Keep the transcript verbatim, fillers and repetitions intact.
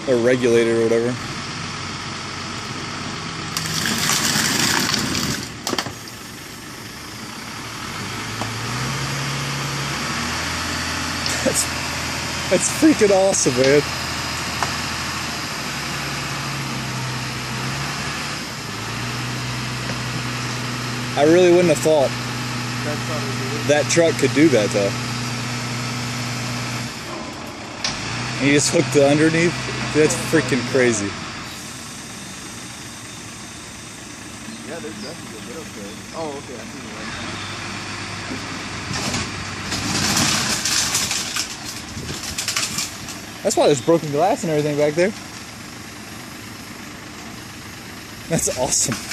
or regulator or whatever. That's, that's freaking awesome, man. I really wouldn't have thought that truck could do that, though. And you just hooked the underneath? That's freaking crazy. Yeah, there's definitely a bit of it. Oh, okay, I see the one. That's why there's broken glass and everything back there. That's awesome.